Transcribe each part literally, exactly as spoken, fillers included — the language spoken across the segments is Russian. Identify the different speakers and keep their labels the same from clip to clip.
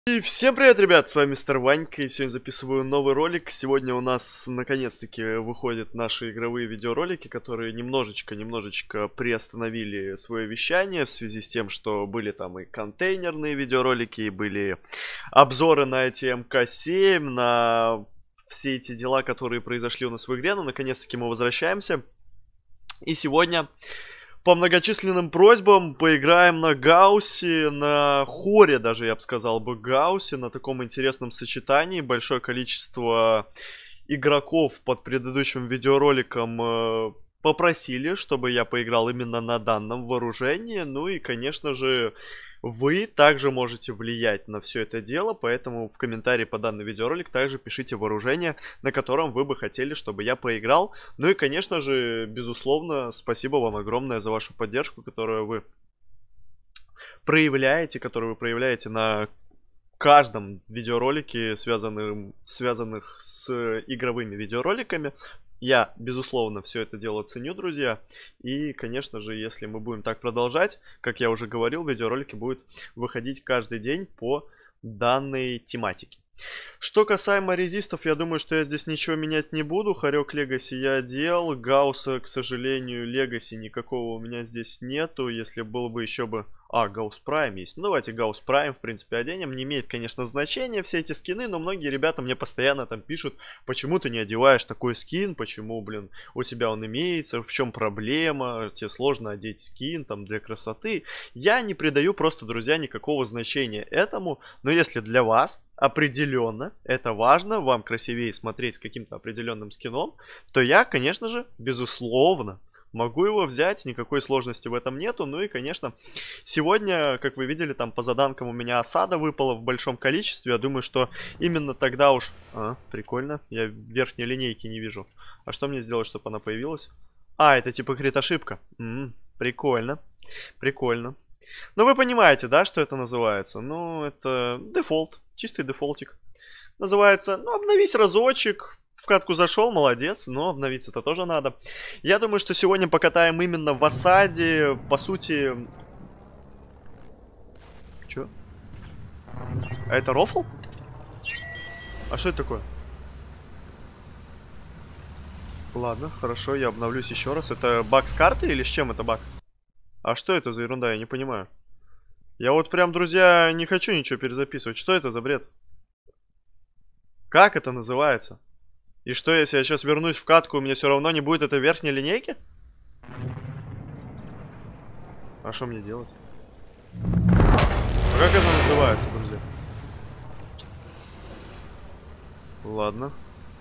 Speaker 1: И всем привет, ребят, с вами мистер Ванька, и сегодня записываю новый ролик. Сегодня у нас наконец-таки выходят наши игровые видеоролики, которые немножечко-немножечко приостановили свое вещание в связи с тем, что были там и контейнерные видеоролики, и были обзоры на эти эм ка семь, на все эти дела, которые произошли у нас в игре. Но наконец-таки мы возвращаемся. И сегодня... по многочисленным просьбам поиграем на Гауссе, на Хоре даже, я бы сказал бы, Гауссе, на таком интересном сочетании. Большое количество игроков под предыдущим видеороликом э, попросили, чтобы я поиграл именно на данном вооружении. Ну и, конечно же, вы также можете влиять на все это дело, поэтому в комментарии по данный видеоролик также пишите вооружение, на котором вы бы хотели, чтобы я поиграл. Ну и, конечно же, безусловно, спасибо вам огромное за вашу поддержку, которую вы проявляете, которую вы проявляете на каждом видеоролике, связанным, связанных с игровыми видеороликами. Я, безусловно, все это дело ценю, друзья. И, конечно же, если мы будем так продолжать, как я уже говорил, видеоролики будут выходить каждый день по данной тематике. Что касаемо резистов, я думаю, что я здесь ничего менять не буду. Хорек Легаси я одел. Гаусса, к сожалению, Легаси никакого у меня здесь нету. Если было бы еще бы... А, Гаусс Прайм есть. Ну, давайте Гаусс Прайм, в принципе, оденем. Не имеет, конечно, значения все эти скины, но многие ребята мне постоянно там пишут, почему ты не одеваешь такой скин, почему, блин, у тебя он имеется, в чем проблема, тебе сложно одеть скин там для красоты. Я не придаю просто, друзья, никакого значения этому, но если для вас определенно это важно, вам красивее смотреть с каким-то определенным скином, то я, конечно же, безусловно, могу его взять, никакой сложности в этом нету. Ну и, конечно, сегодня, как вы видели, там по заданкам у меня осада выпала в большом количестве. Я думаю, что именно тогда уж... А, прикольно. Я верхней линейки не вижу. А что мне сделать, чтобы она появилась? А, это типа крит-ошибка. М-м, прикольно. Прикольно. Ну, вы понимаете, да, что это называется? Ну, это дефолт. Чистый дефолтик. Называется, ну, обновись разочек. В катку зашел, молодец, но обновиться-то тоже надо. Я думаю, что сегодня покатаем именно в осаде. По сути... Чё? А это рофл? А что это такое? Ладно, хорошо, я обновлюсь еще раз. Это баг с карты или с чем это баг? А что это за ерунда, я не понимаю. Я вот прям, друзья, не хочу ничего перезаписывать. Что это за бред? Как это называется? И что, если я сейчас вернусь в катку, у меня все равно не будет этой верхней линейки? А что мне делать? А как это называется, друзья? Ладно.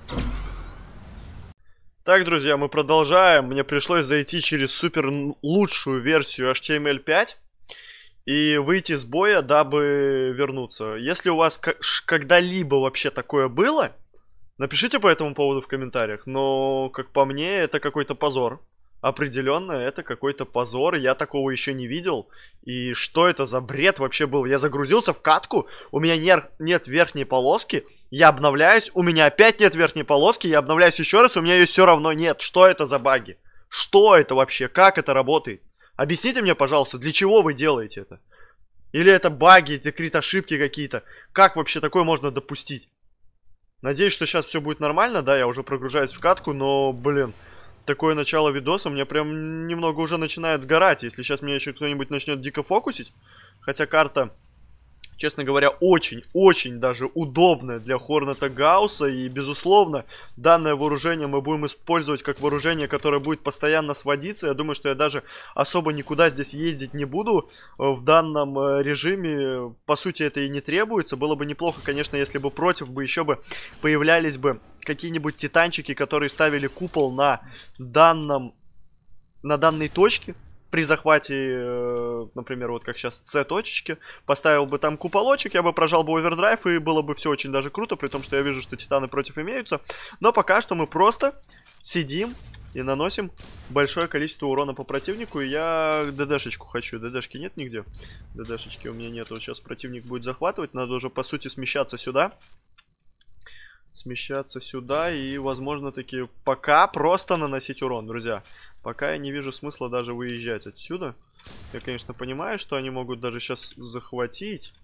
Speaker 1: Так, друзья, мы продолжаем. Мне пришлось зайти через супер лучшую версию эйч ти эм эль пять и выйти с боя, дабы вернуться. Если у вас когда-либо вообще такое было... Напишите по этому поводу в комментариях, но, как по мне, это какой-то позор. Определенно, это какой-то позор, я такого еще не видел. И что это за бред вообще был? Я загрузился в катку, у меня не, нет верхней полоски, я обновляюсь, у меня опять нет верхней полоски, я обновляюсь еще раз, у меня ее все равно нет. Что это за баги? Что это вообще? Как это работает? Объясните мне, пожалуйста, для чего вы делаете это? Или это баги, это крит-ошибки какие-то? Как вообще такое можно допустить? Надеюсь, что сейчас все будет нормально, да, я уже прогружаюсь в катку, но, блин, такое начало видоса мне прям немного уже начинает сгорать, если сейчас меня еще кто-нибудь начнет дико фокусить, хотя карта, честно говоря, очень-очень даже удобная для Хорнета Гаусса, и, безусловно, данное вооружение мы будем использовать как вооружение, которое будет постоянно сводиться. Я думаю, что я даже особо никуда здесь ездить не буду в данном режиме. По сути, это и не требуется. Было бы неплохо, конечно, если бы против бы еще бы появлялись бы какие-нибудь титанчики, которые ставили купол на данном, на данной точке. При захвате, например, вот как сейчас С-точечки, поставил бы там куполочек, я бы прожал бы овердрайв, и было бы все очень даже круто, при том, что я вижу, что титаны против имеются. Но пока что мы просто сидим и наносим большое количество урона по противнику, и я ДДшечку хочу. ДДшки нет нигде? ДДшечки у меня нету. Сейчас противник будет захватывать, надо уже, по сути, смещаться сюда. Смещаться сюда и, возможно, таки пока просто наносить урон, друзья. Пока я не вижу смысла даже выезжать отсюда. Я, конечно, понимаю, что они могут даже сейчас захватить.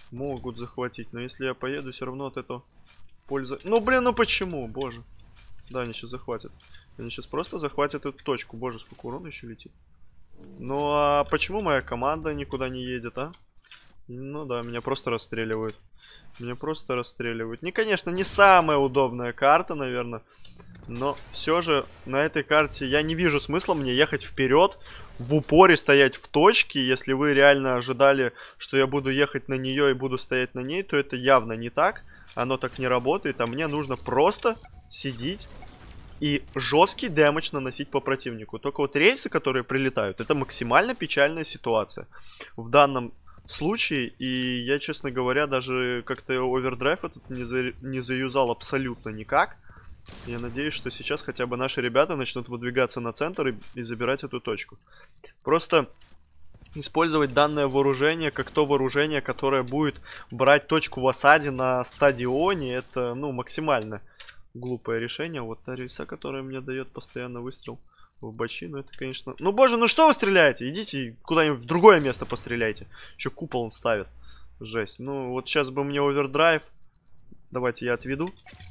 Speaker 1: Могут захватить, но если я поеду, все равно от этого польза... Ну, блин, ну почему? Боже. Да, они сейчас захватят. Они сейчас просто захватят эту точку. Боже, сколько урона еще летит. Ну, а почему моя команда никуда не едет, а? Ну да, меня просто расстреливают. Меня просто расстреливают. Не, конечно, не самая удобная карта, наверное. Но все же на этой карте я не вижу смысла мне ехать вперед, в упоре стоять в точке. Если вы реально ожидали, что я буду ехать на нее и буду стоять на ней, то это явно не так. Оно так не работает, а мне нужно просто сидеть и жесткий дэмэдж наносить по противнику. Только вот рельсы, которые прилетают, это максимально печальная ситуация в данном случае. И я, честно говоря, даже как-то овердрайв этот не, за... не заюзал абсолютно никак. Я надеюсь, что сейчас хотя бы наши ребята начнут выдвигаться на центр и, и забирать эту точку. Просто использовать данное вооружение как то вооружение, которое будет брать точку в осаде на стадионе, это, ну, максимально глупое решение. Вот та рельса, которая мне дает постоянно выстрел в бочину, это, конечно... Ну, боже, ну что вы стреляете? Идите куда-нибудь в другое место постреляйте. Еще купол он ставит. Жесть. Ну, вот сейчас бы мне овердрайв. Давайте я отведу.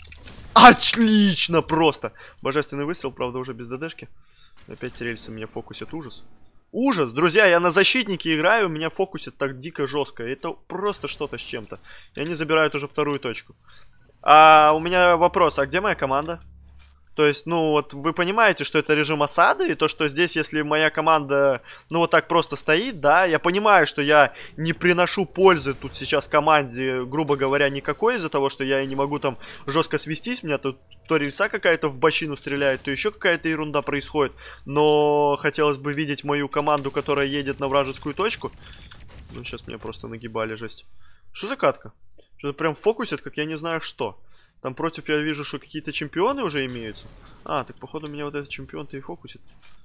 Speaker 1: Отлично просто! Божественный выстрел, правда, уже без ДДшки. Опять рельсы меня фокусят. Ужас. Ужас! Друзья, я на защитнике играю, меня фокусит так дико жестко. Это просто что-то с чем-то. И они забирают уже вторую точку. А у меня вопрос, а где моя команда? То есть, ну вот вы понимаете, что это режим осады, и то, что здесь, если моя команда, ну вот так просто стоит, да, я понимаю, что я не приношу пользы тут сейчас команде, грубо говоря, никакой, из-за того, что я не могу там жестко свестись, у меня тут то рельса какая-то в бочину стреляет, то еще какая-то ерунда происходит, но хотелось бы видеть мою команду, которая едет на вражескую точку. Ну, сейчас меня просто нагибали, жесть. Что за катка? Что-то прям фокусит, как я не знаю что. Там против я вижу, что какие-то чемпионы уже имеются. А, так походу меня вот этот чемпион-то и фокусит.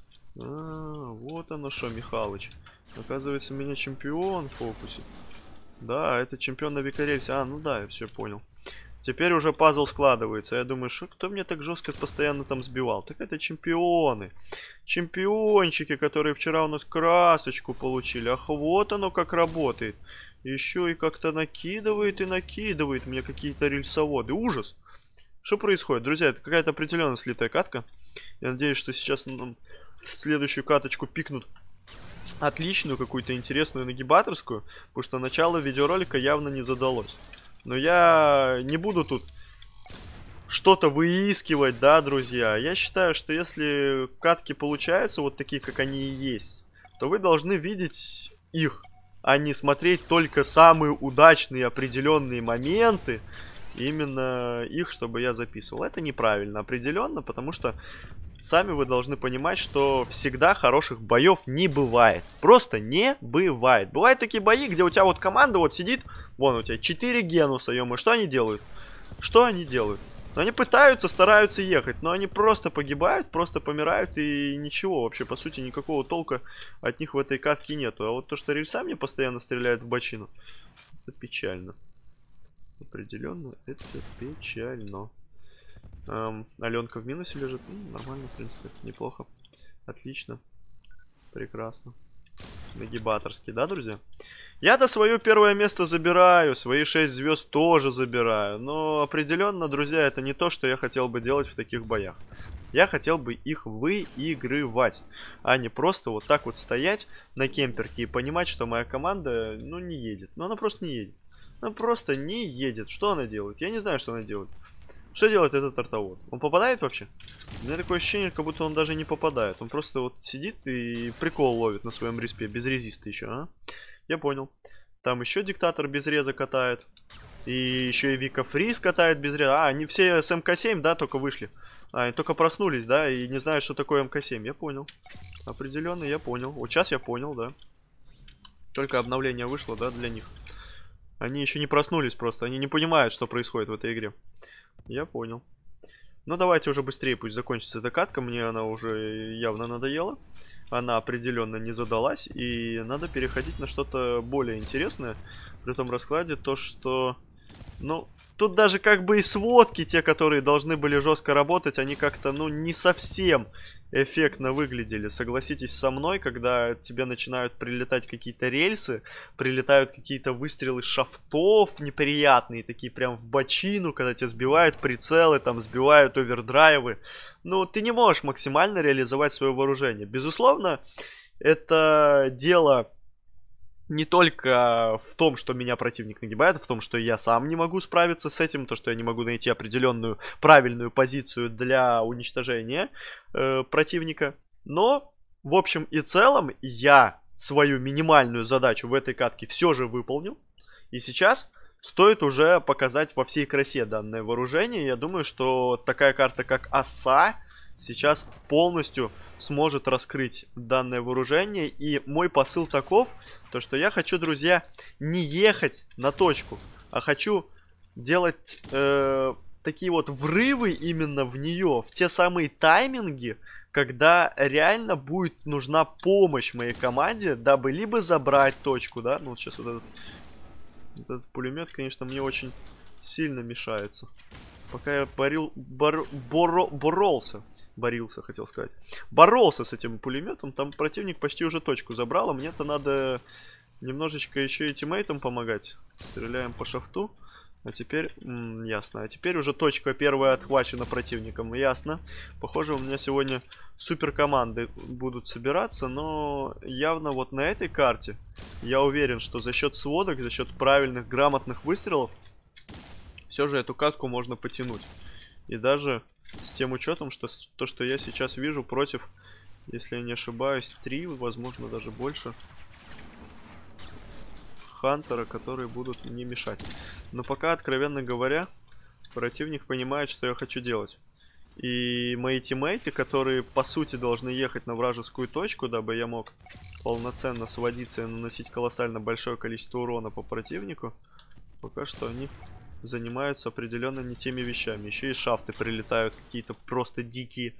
Speaker 1: А, вот оно что, Михалыч. Оказывается, меня чемпион фокусит. Да, это чемпион на Викарельсе. А, ну да, я все понял. Теперь уже пазл складывается. Я думаю, что кто мне так жестко постоянно там сбивал? Так это чемпионы. Чемпиончики, которые вчера у нас красочку получили. Ах, вот оно как работает. Еще и как-то накидывает и накидывает мне какие-то рельсоводы. Ужас! Что происходит? Друзья, это какая-то определенно слитая катка. Я надеюсь, что сейчас нам в следующую каточку пикнут отличную, какую-то интересную нагибаторскую. Потому что начало видеоролика явно не задалось. Но я не буду тут что-то выискивать, да, друзья. Я считаю, что если катки получаются вот такие, как они и есть, то вы должны видеть их, а не смотреть только самые удачные определенные моменты, именно их, чтобы я записывал. Это неправильно, определенно, потому что сами вы должны понимать, что всегда хороших боев не бывает. Просто не бывает. Бывают такие бои, где у тебя вот команда вот сидит, вон у тебя четыре генуса, ё-моё, что они делают? Что они делают? Они пытаются, стараются ехать, но они просто погибают, просто помирают, и ничего, вообще, по сути, никакого толка от них в этой катке нету. А вот то, что рельса мне постоянно стреляют в бочину, это печально. Определенно, это печально. Эм, Аленка в минусе лежит. Ну, нормально, в принципе, неплохо. Отлично. Прекрасно. Нагибаторский, да, друзья? Я-то свое первое место забираю, свои шесть звезд тоже забираю. Но определенно, друзья, это не то, что я хотел бы делать в таких боях. Я хотел бы их выигрывать, а не просто вот так вот стоять на кемперке и понимать, что моя команда, ну, не едет. Ну, она просто не едет. Она просто не едет. Что она делает? Я не знаю, что она делает. Что делает этот артовод? Он попадает вообще? У меня такое ощущение, как будто он даже не попадает. Он просто вот сидит и прикол ловит на своем респе. Без резиста еще, а? Я понял. Там еще диктатор без реза катает. И еще и Вика Фриз катает без реза. А, они все с эм ка семь, да, только вышли. А, они только проснулись, да, и не знают, что такое эм ка семь. Я понял. Определенно, я понял. Вот сейчас я понял, да. Только обновление вышло, да, для них. Они еще не проснулись просто. Они не понимают, что происходит в этой игре. Я понял. Ну, давайте уже быстрее, пусть закончится эта катка. Мне она уже явно надоела. Она определенно не задалась. И надо переходить на что-то более интересное. При этом раскладе то, что Ну, тут даже как бы и сводки, те, которые должны были жестко работать, они как-то, ну, не совсем эффектно выглядели. Согласитесь со мной, когда тебе начинают прилетать какие-то рельсы, прилетают какие-то выстрелы шафтов неприятные, такие прям в бочину, когда тебя сбивают прицелы, там сбивают овердрайвы. Ну, ты не можешь максимально реализовать свое вооружение. Безусловно, это дело не только в том, что меня противник нагибает, а в том, что я сам не могу справиться с этим, то, что я не могу найти определенную правильную позицию для уничтожения э, противника. Но, в общем и целом, я свою минимальную задачу в этой катке все же выполнил. И сейчас стоит уже показать во всей красе данное вооружение. Я думаю, что такая карта, как Оса, сейчас полностью сможет раскрыть данное вооружение. И мой посыл таков, то что я хочу, друзья, не ехать на точку, а хочу делать э, такие вот врывы именно в нее, в те самые тайминги, когда реально будет нужна помощь моей команде, дабы либо забрать точку, да, ну вот сейчас вот этот, вот этот пулемет, конечно, мне очень сильно мешается. Пока я борил, бор, боро, боролся. Борился, хотел сказать. Боролся с этим пулеметом. Там противник почти уже точку забрал. А мне-то надо немножечко еще и тиммейтам помогать. Стреляем по шафту. А теперь... М, ясно. А теперь уже точка первая отхвачена противником. Ясно. Похоже, у меня сегодня супер команды будут собираться. Но явно вот на этой карте я уверен, что за счет сводок, за счет правильных, грамотных выстрелов все же эту катку можно потянуть. И даже с тем учетом, что то, что я сейчас вижу против, если я не ошибаюсь, три, возможно, даже больше Хантера, которые будут мне мешать. Но пока, откровенно говоря, противник понимает, что я хочу делать. И мои тиммейты, которые, по сути, должны ехать на вражескую точку, дабы я мог полноценно сводиться и наносить колоссально большое количество урона по противнику, пока что они занимаются определенно не теми вещами. Еще и шафты прилетают какие-то просто дикие.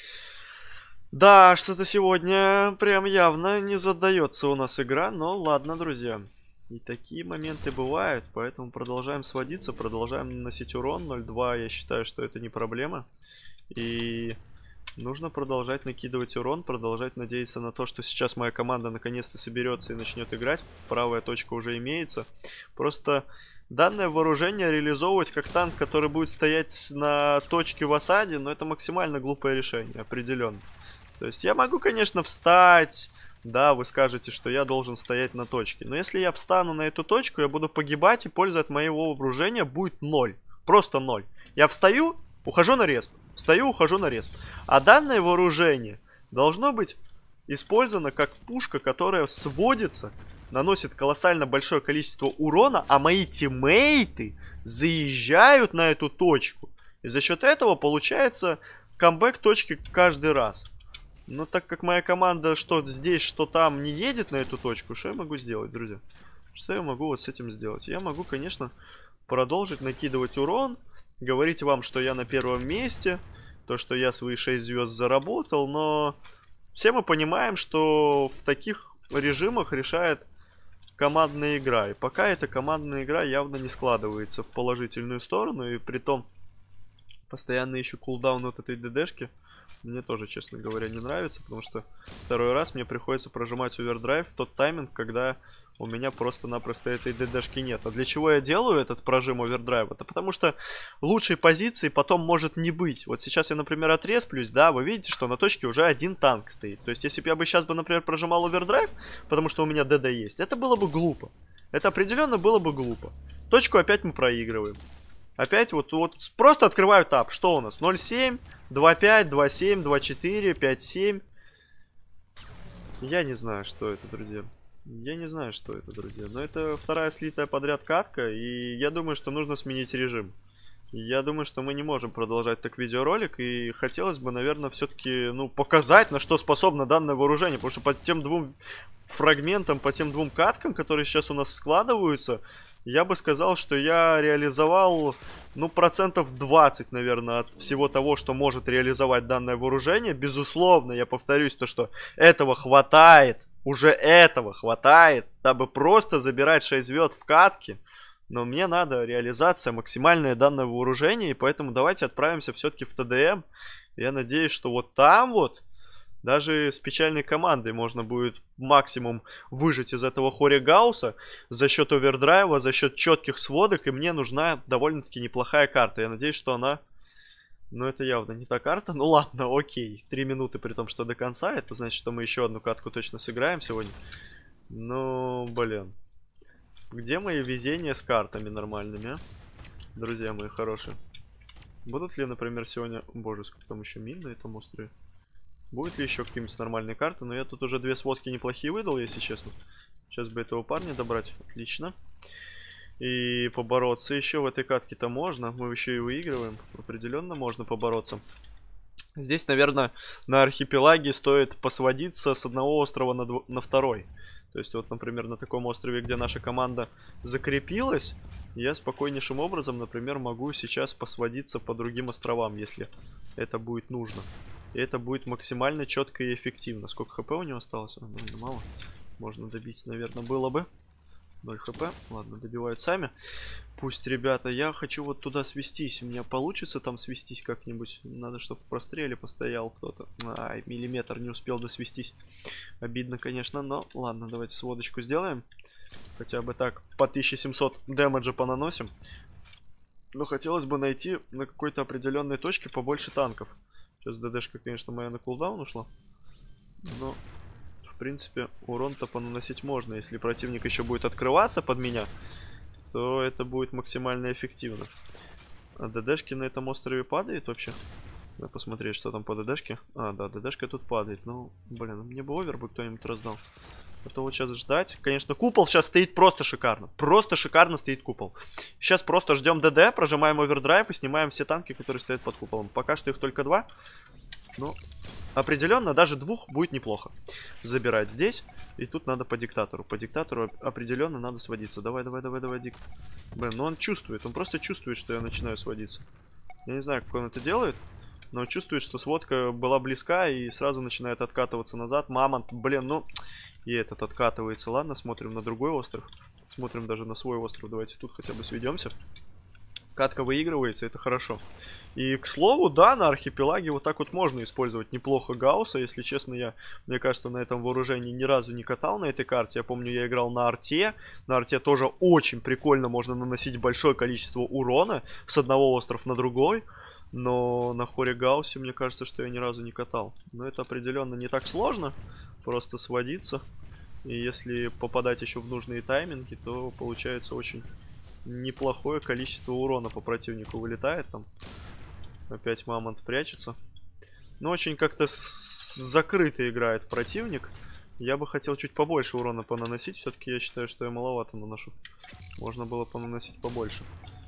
Speaker 1: Да, что-то сегодня прям явно не задается у нас игра. Но ладно, друзья. И такие моменты бывают. Поэтому продолжаем сводиться, продолжаем наносить урон. ноль два, я считаю, что это не проблема. И нужно продолжать накидывать урон, продолжать надеяться на то, что сейчас моя команда наконец-то соберется и начнет играть. Правая точка уже имеется. Просто... данное вооружение реализовывать как танк, который будет стоять на точке в осаде, но это максимально глупое решение, определенно. То есть я могу, конечно, встать, да, вы скажете, что я должен стоять на точке. Но если я встану на эту точку, я буду погибать, и польза от моего вооружения будет ноль. Просто ноль. Я встаю, ухожу на респ. Встаю, ухожу на респ. А данное вооружение должно быть использовано как пушка, которая сводится, наносит колоссально большое количество урона, а мои тиммейты заезжают на эту точку. И за счет этого получается камбэк точки каждый раз. Но так как моя команда что здесь, что там не едет на эту точку, что я могу сделать, друзья? Что я могу вот с этим сделать? Я могу, конечно, продолжить накидывать урон, говорить вам, что я на первом месте, то, что я свои шесть звезд заработал, но все мы понимаем, что в таких режимах решает командная игра. И пока эта командная игра явно не складывается в положительную сторону. И при том постоянно ищу кулдаун от этой ДДшки. Мне тоже, честно говоря, не нравится. Потому что второй раз мне приходится прожимать овердрайв в тот тайминг, когда у меня просто-напросто этой ДДшки нет. А для чего я делаю этот прожим овердрайва? Это потому что лучшей позиции потом может не быть. Вот сейчас я, например, отресплюсь, да, вы видите, что на точке уже один танк стоит. То есть, если бы я бы сейчас, бы, например, прожимал овердрайв, потому что у меня ДД есть, это было бы глупо. Это определенно было бы глупо. Точку опять мы проигрываем. Опять вот, вот просто открываю тап. Что у нас? ноль семь, два пять, два семь, два четыре, пять семь. Я не знаю, что это, друзья. Я не знаю, что это, друзья. Но это вторая слитая подряд катка. И я думаю, что нужно сменить режим. Я думаю, что мы не можем продолжать так видеоролик. И хотелось бы, наверное, все-таки, ну, показать, на что способно данное вооружение. Потому что по тем двум фрагментам, по тем двум каткам, которые сейчас у нас складываются, я бы сказал, что я реализовал, ну, процентов двадцать, наверное, от всего того, что может реализовать данное вооружение. Безусловно, я повторюсь, то, что этого хватает. Уже этого хватает, дабы просто забирать шесть звезд в катке. Но мне надо реализация, максимальное данное вооружение, и поэтому давайте отправимся все-таки в тэ дэ эм. Я надеюсь, что вот там вот, даже с печальной командой можно будет максимум выжать из этого Хоригауса за счет овердрайва, за счет четких сводок, и мне нужна довольно-таки неплохая карта. Я надеюсь, что она... Ну, это явно не та карта. Ну, ладно, окей. Три минуты, при том, что до конца. Это значит, что мы еще одну катку точно сыграем сегодня. Ну, блин. Где мои везения с картами нормальными, а? Друзья мои хорошие. Будут ли, например, сегодня... Боже, сколько там еще мин на этом острове? Будет ли еще какие-нибудь нормальные карты? Но я тут уже две сводки неплохие выдал, если честно. Сейчас бы этого парня добрать. Отлично. И побороться еще в этой катке-то можно. Мы еще и выигрываем. Определенно можно побороться. Здесь, наверное, на архипелаге стоит посводиться с одного острова на, дв... на второй. То есть, вот, например, на таком острове, где наша команда закрепилась, я спокойнейшим образом, например, могу сейчас посводиться по другим островам, если это будет нужно. И это будет максимально четко и эффективно. Сколько хп у него осталось? А, ну, мало. Можно добить, наверное, было бы. ноль хп. Ладно, добивают сами. Пусть, ребята, я хочу вот туда свестись. У меня получится там свестись как-нибудь. Надо, чтобы в простреле постоял кто-то. Ай, миллиметр не успел досвестись. Обидно, конечно, но ладно, давайте сводочку сделаем. Хотя бы так по тысяче семьсот дэмэджа понаносим. Но хотелось бы найти на какой-то определенной точке побольше танков. Сейчас ДДшка, конечно, моя на кулдаун ушла. Но... В принципе, урон-то понаносить можно. Если противник еще будет открываться под меня, то это будет максимально эффективно. А ДДшки на этом острове падает вообще? Надо посмотреть, что там по ДДшке. А, да, ДДшка тут падает. Ну, блин, мне бы овер бы кто-нибудь раздал. А то вот сейчас ждать. Конечно, купол сейчас стоит просто шикарно. Просто шикарно стоит купол. Сейчас просто ждем ДД, прожимаем овердрайв и снимаем все танки, которые стоят под куполом. Пока что их только два. Ну, определенно, даже двух будет неплохо забирать здесь. И тут надо по диктатору. По диктатору определенно надо сводиться. Давай, давай, давай, давай, дик. Блин, ну он чувствует. Он просто чувствует, что я начинаю сводиться. Я не знаю, как он это делает. Но он чувствует, что сводка была близка и сразу начинает откатываться назад. Мамонт, блин, ну... И этот откатывается. Ладно, смотрим на другой остров. Смотрим даже на свой остров. Давайте тут хотя бы сведемся. Катка выигрывается, это хорошо. И, к слову, да, на архипелаге вот так вот можно использовать неплохо Гаусса. Если честно, я, мне кажется, на этом вооружении ни разу не катал на этой карте. Я помню, я играл на арте. На арте тоже очень прикольно можно наносить большое количество урона с одного острова на другой. Но на Хоригауссе, мне кажется, что я ни разу не катал. Но это определенно не так сложно. Просто сводиться. И если попадать еще в нужные тайминги, то получается очень... неплохое количество урона по противнику вылетает там. Опять мамонт прячется. Но очень как-то закрыто играет противник. Я бы хотел чуть побольше урона понаносить. Все-таки я считаю, что я маловато наношу. Можно было понаносить побольше.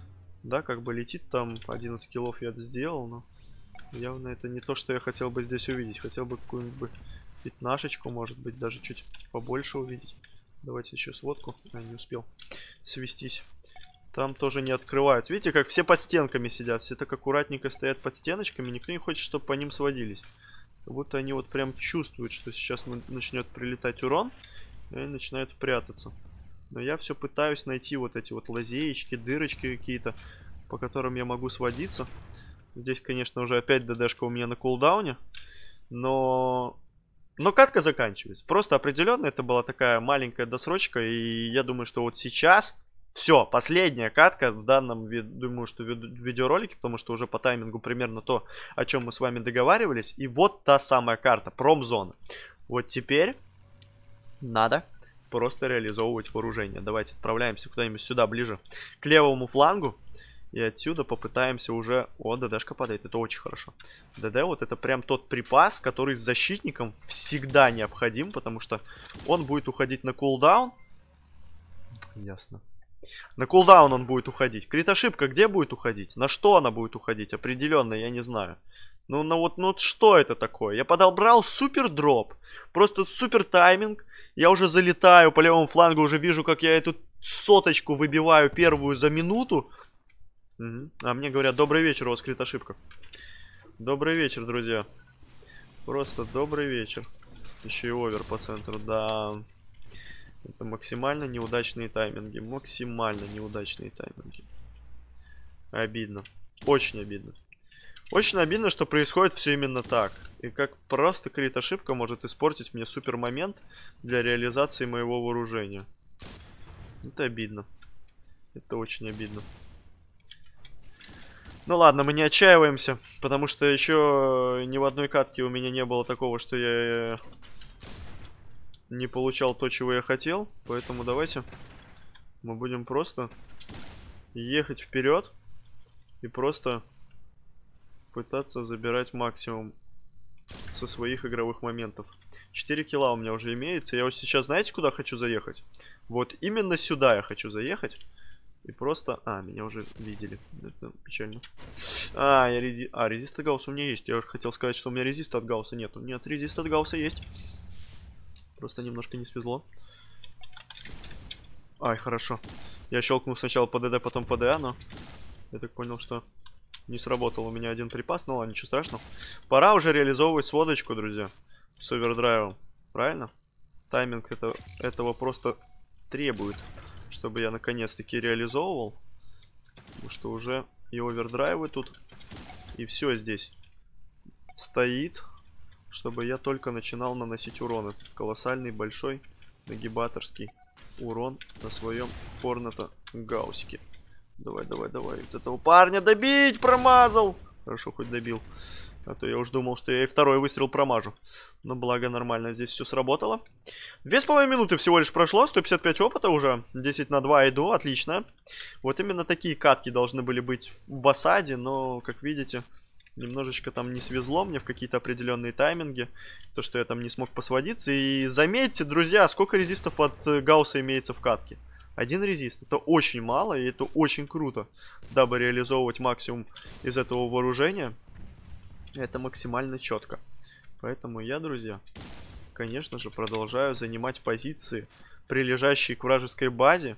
Speaker 1: Да, как бы летит там. одиннадцать киллов я сделал, но явно это не то, что я хотел бы здесь увидеть. Хотел бы какую-нибудь пятнашечку, может быть, даже чуть побольше увидеть. Давайте еще сводку. Я не успел свестись. Там тоже не открывают. Видите, как все под стенками сидят. Все так аккуратненько стоят под стеночками. Никто не хочет, чтобы по ним сводились. Как будто они вот прям чувствуют, что сейчас начнет прилетать урон. И они начинают прятаться. Но я все пытаюсь найти вот эти вот лазеечки, дырочки какие-то, по которым я могу сводиться. Здесь, конечно, уже опять ДДшка у меня на кулдауне. Но... Но катка заканчивается. Просто определенно это была такая маленькая досрочка. И я думаю, что вот сейчас... Все, последняя катка в данном, думаю, что видеоролике, потому что уже по таймингу примерно то, о чем мы с вами договаривались. И вот та самая карта, промзона. Вот теперь надо просто реализовывать вооружение. Давайте отправляемся куда-нибудь сюда, ближе к левому флангу. И отсюда попытаемся уже... О, ДДшка падает, это очень хорошо. ДД вот это прям тот припас, который с защитником всегда необходим, потому что он будет уходить на кулдаун. Ясно. На кулдаун он будет уходить. Крит-ошибка где будет уходить? На что она будет уходить? Определенно, я не знаю. Ну, ну вот, ну что это такое? Я подобрал супер дроп. Просто супер тайминг. Я уже залетаю по левому флангу. Уже вижу, как я эту соточку выбиваю первую за минуту. Угу. А мне говорят, добрый вечер, у вас крит-ошибка. Добрый вечер, друзья. Просто добрый вечер. Еще и овер по центру, да... Это максимально неудачные тайминги. Максимально неудачные тайминги. Обидно. Очень обидно. Очень обидно, что происходит все именно так. И как просто крит ошибка может испортить мне супер момент для реализации моего вооружения. Это обидно. Это очень обидно. Ну ладно, мы не отчаиваемся, потому что еще ни в одной катке у меня не было такого, что я не получал то, чего я хотел. Поэтому давайте мы будем просто ехать вперед и просто пытаться забирать максимум со своих игровых моментов. четыре килла у меня уже имеется. Я вот сейчас, знаете, куда хочу заехать? Вот именно сюда я хочу заехать. И просто... А, меня уже видели. Это печально. А, я рези... а резист от Гаусса у меня есть. Я уже хотел сказать, что у меня резист от Гаусса нету. Нет, резист от Гаусса есть. Просто немножко не свезло. Ай, хорошо. Я щелкнул сначала по ДД, потом по ДА, но... Я так понял, что не сработал у меня один припас. Ну ладно, ничего страшного. Пора уже реализовывать сводочку, друзья. С овердрайвом. Правильно? Тайминг это... этого просто требует, чтобы я наконец-таки реализовывал. Потому что уже и овердрайвы тут, и все здесь стоит, чтобы я только начинал наносить урон. Этот колоссальный, большой, нагибаторский урон на своем Хорнета Гаусике. Давай, давай, давай. Вот этого парня добить! Промазал! Хорошо, хоть добил. А то я уж думал, что я и второй выстрел промажу. Но благо нормально здесь все сработало. Две с половиной минуты всего лишь прошло. сто пятьдесят пять опыта уже. десять на два иду. Отлично. Вот именно такие катки должны были быть в осаде. Но, как видите, немножечко там не свезло мне в какие-то определенные тайминги. То, что я там не смог посводиться. И заметьте, друзья, сколько резистов от Гаусса имеется в катке. Один резист. Это очень мало. И это очень круто. Дабы реализовывать максимум из этого вооружения. Это максимально четко. Поэтому я, друзья, конечно же, продолжаю занимать позиции, прилежащие к вражеской базе.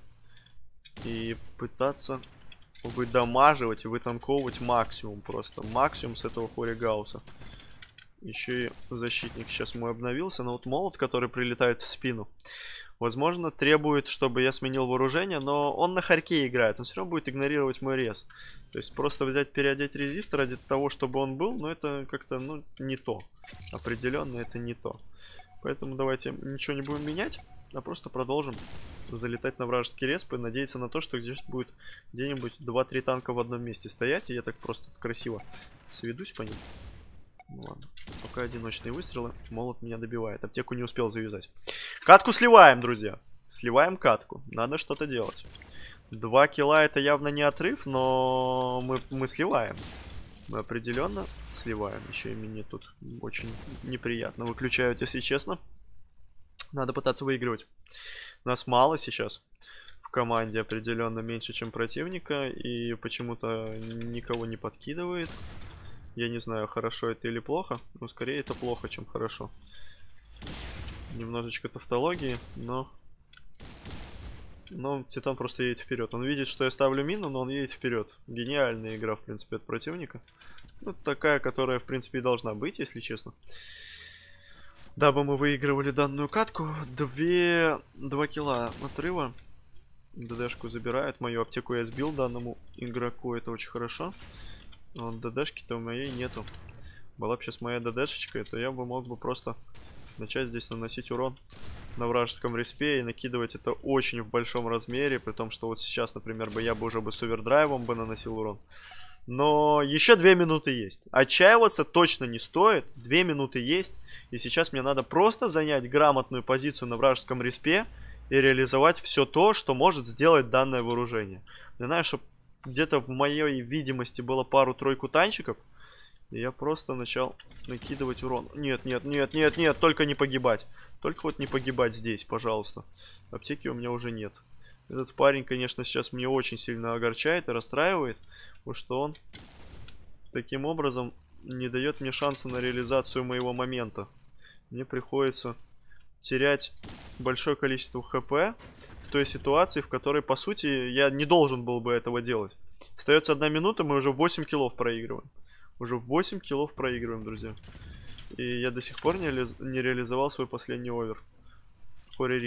Speaker 1: И пытаться выдамаживать и вытанковывать максимум. Просто максимум с этого Хори Гаусса. Еще и защитник сейчас мой обновился. Но вот молот, который прилетает в спину, возможно, требует, чтобы я сменил вооружение. Но он на харьке играет. Он все равно будет игнорировать мой рез. То есть просто взять, переодеть резист ради того, чтобы он был, но это как-то, ну, не то. Определенно это не то. Поэтому давайте ничего не будем менять, а просто продолжим залетать на вражеский респ и надеяться на то, что здесь будет где-нибудь два-три танка в одном месте стоять. И я так просто красиво сведусь по ним. Ну ладно, пока одиночные выстрелы, молот меня добивает. Аптеку не успел завязать. Катку сливаем, друзья. Сливаем катку. Надо что-то делать. Два килла это явно не отрыв, но мы, мы сливаем. Мы определенно сливаем. Еще и мне тут очень неприятно выключают, если честно. Надо пытаться выигрывать. Нас мало сейчас в команде, определенно меньше, чем противника. И почему-то никого не подкидывает. Я не знаю, хорошо это или плохо. Но скорее это плохо, чем хорошо. Немножечко тавтологии, но... Но Титан просто едет вперед. Он видит, что я ставлю мину, но он едет вперед. Гениальная игра, в принципе, от противника. Ну, такая, которая, в принципе, и должна быть, если честно. Дабы мы выигрывали данную катку. Две... Два килла отрыва. ДДшку забирает. Мою аптеку я сбил данному игроку. Это очень хорошо. Но ДДшки-то у моей нету. Была бы сейчас моя ДДшечка, то я бы мог бы просто начать здесь наносить урон на вражеском респе и накидывать это очень в большом размере, при том, что вот сейчас, например, бы я бы уже бы с овердрайвом бы наносил урон. Но еще две минуты есть. Отчаиваться точно не стоит. Две минуты есть. И сейчас мне надо просто занять грамотную позицию на вражеском респе и реализовать все то, что может сделать данное вооружение. Я знаю, что где-то в моей видимости было пару-тройку танчиков. И я просто начал накидывать урон. Нет, нет, нет, нет, нет, только не погибать. Только вот не погибать здесь, пожалуйста. Аптеки у меня уже нет. Этот парень, конечно, сейчас мне очень сильно огорчает и расстраивает. Потому что он таким образом не дает мне шанса на реализацию моего момента. Мне приходится терять большое количество хп в той ситуации, в которой, по сути, я не должен был бы этого делать. Остается одна минута, мы уже восемь киллов проигрываем. Уже восемь киллов проигрываем, друзья. И я до сих пор не, не реализовал свой последний овер. Хори Рик.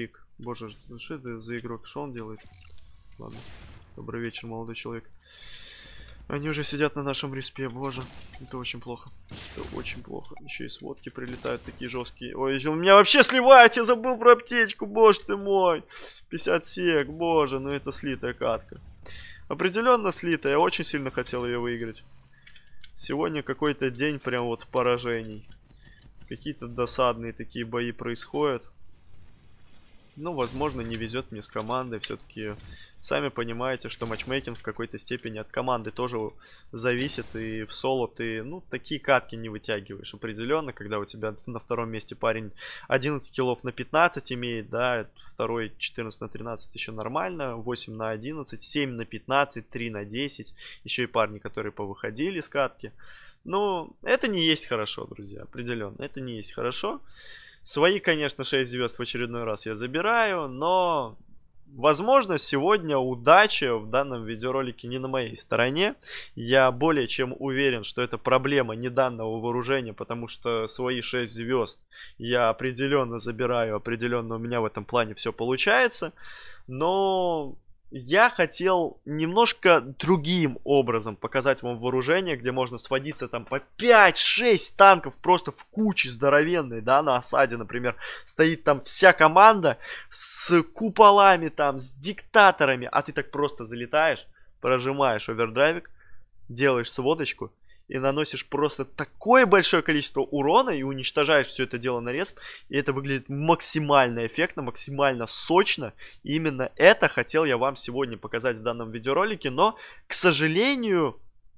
Speaker 1: Боже, что это за игрок? Что он делает? Ладно. Добрый вечер, молодой человек. Они уже сидят на нашем респе, боже. Это очень плохо. Это очень плохо. Еще и сводки прилетают такие жесткие. Ой, у меня вообще сливает, я забыл про аптечку, боже ты мой. пятьдесят сек, боже, ну это слитая катка. Определенно слитая, я очень сильно хотел ее выиграть. Сегодня какой-то день прям вот поражений. Какие-то досадные такие бои происходят. Ну, возможно, не везет мне с командой. Все-таки сами понимаете, что матчмейкинг в какой-то степени от команды тоже зависит. И в соло ты, ну, такие катки не вытягиваешь определенно. Когда у тебя на втором месте парень одиннадцать киллов на пятнадцать имеет, да, второй четырнадцать на тринадцать еще нормально. восемь на одиннадцать, семь на пятнадцать, три на десять. Еще и парни, которые повыходили с катки. Ну, это не есть хорошо, друзья, определенно. Это не есть хорошо. Свои, конечно, шесть звезд в очередной раз я забираю, но, возможно, сегодня удача в данном видеоролике не на моей стороне. Я более чем уверен, что это проблема не данного вооружения, потому что свои шесть звезд я определенно забираю, определенно у меня в этом плане все получается. Но я хотел немножко другим образом показать вам вооружение, где можно сводиться там по пять-шесть танков просто в куче здоровенной, да, на осаде, например, стоит там вся команда с куполами там, с диктаторами, а ты так просто залетаешь, прожимаешь овердрайвик, делаешь сводочку и наносишь просто такое большое количество урона и уничтожаешь все это дело на респ. И это выглядит максимально эффектно, максимально сочно. И именно это хотел я вам сегодня показать в данном видеоролике. Но, к сожалению,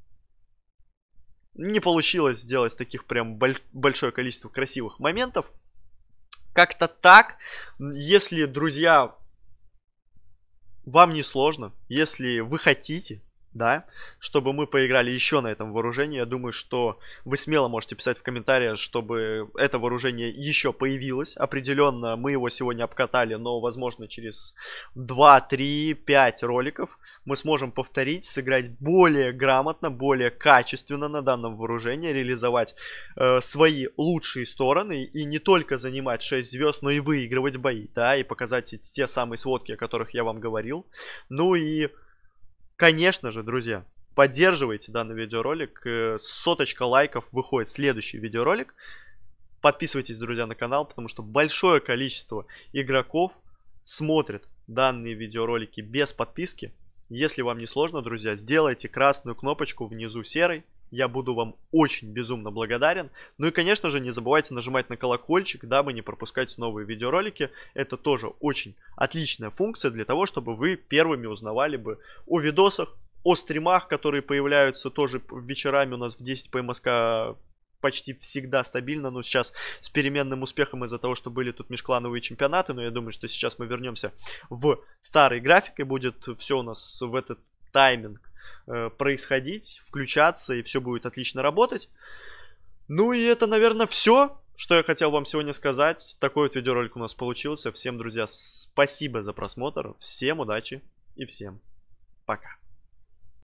Speaker 1: не получилось сделать таких прям больш- большое количество красивых моментов. Как-то так. Если, друзья, вам не сложно, если вы хотите, да, чтобы мы поиграли еще на этом вооружении, я думаю, что вы смело можете писать в комментариях, чтобы это вооружение еще появилось. Определенно мы его сегодня обкатали, но, возможно, через два, три, пять роликов мы сможем повторить, сыграть более грамотно, более качественно на данном вооружении, реализовать э, свои лучшие стороны и не только занимать шесть звезд, но и выигрывать бои, да, и показать те самые сводки, о которых я вам говорил. Ну и конечно же, друзья, поддерживайте данный видеоролик. С соточка лайков выходит следующий видеоролик. Подписывайтесь, друзья, на канал, потому что большое количество игроков смотрят данные видеоролики без подписки. Если вам не сложно, друзья, сделайте красную кнопочку внизу серой. Я буду вам очень безумно благодарен. Ну и, конечно же, не забывайте нажимать на колокольчик, дабы не пропускать новые видеоролики. Это тоже очень отличная функция для того, чтобы вы первыми узнавали бы о видосах, о стримах, которые появляются тоже вечерами у нас в десять по МСК почти всегда стабильно. Но сейчас с переменным успехом из-за того, что были тут межклановые чемпионаты. Но я думаю, что сейчас мы вернемся в старый график и будет все у нас в этот тайминг происходить, включаться, и все будет отлично работать. Ну и это, наверное, все, что я хотел вам сегодня сказать. Такой вот видеоролик у нас получился. Всем, друзья, спасибо за просмотр, всем удачи и всем пока.